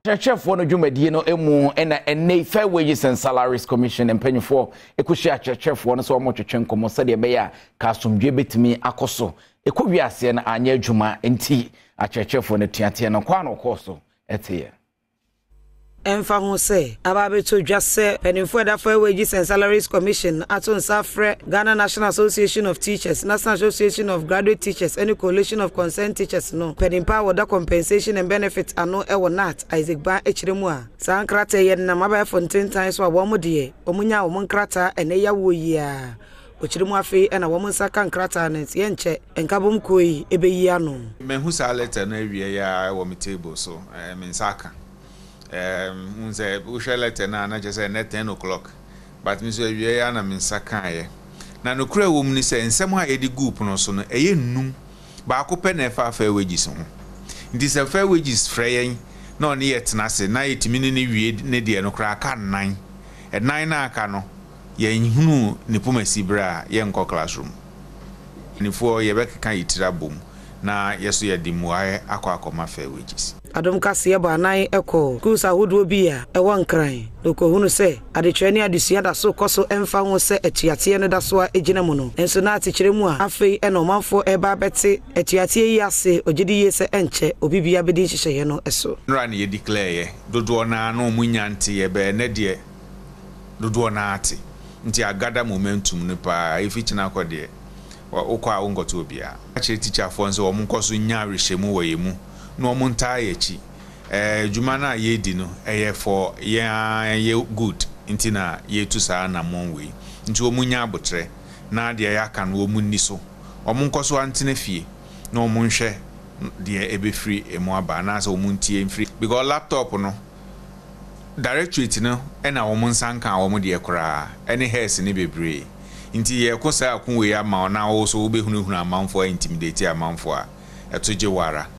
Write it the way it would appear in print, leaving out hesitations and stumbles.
Chefo no dwumadie no emu ene Fair Wages and Salaries Commission empanyfo ekuhia chefo no so omotwetwe nkomo sade be ya ka asomdwe betimi akoso ekowiase na anya adwuma enti chefo no tuate no kwa no koso etiye Emfa ho se ababeto dwase penifo da Fair Wages and Salaries Commission aton safre Ghana National Association of Teachers, National Association of Graduate Teachers, and Coalition of Concerned Teachers no penimpa woda compensation and benefits ano e wonat Isaac Ba echiremu a sankrata ye na mabaya fonten tan so awom de omunya wo nkrata ene ya wo yi a ochiremu afi na wo nsaka nkrata ne ye nche enkabom koi ebeyi ano mehu sa letter na wie ya wo me table so mensaka unze ushelete na just say net 10 o'clock but me so wie ya na mensaka ye na no kura wo mu ni say nsem ha edi group no so no eye num ba ko pe na fa Fair Wages ho ndi say Fair Wages freyen na oni yetna se na yetimi ni wie ne de no kura ka nan nan na aka no ye nhunu ni pomasi bra ye nko classroom ni fo ye be kan yitira bom na yeso ye dimuae akwa Fair Wages Adom kase ba nan eko kusa hodo bi a ewo nkran loko hunu se adetwani adusua da so koso emfa ho se etiate ne da so a ejina mu no enso na atikiremu a afei ena omanfo eba bete etiate yi ase ogidi ye se enche obibia bedi hihye no eso nra ne ye declare ye dodo na no munyante ye be ne de dodo na ate nti agada momentum ne pa ifichina akode okwa ongoto obia ache teacher for nso omunkoso nya rehemu wayemu no omunta yechi juma na ye di no for ye good nti na ye tu sa na monwe nti omunya abotre na de ya kan omunni so omunkoso antene fie na omunhwe de ebe free emu aba na so omuntie free because laptop no directorate no na omunsanka omode ekora any hairs ni bebre nti ye kosa akunwe ya ma na wo so obehunu amanfo intimidate amanfo a etoje wara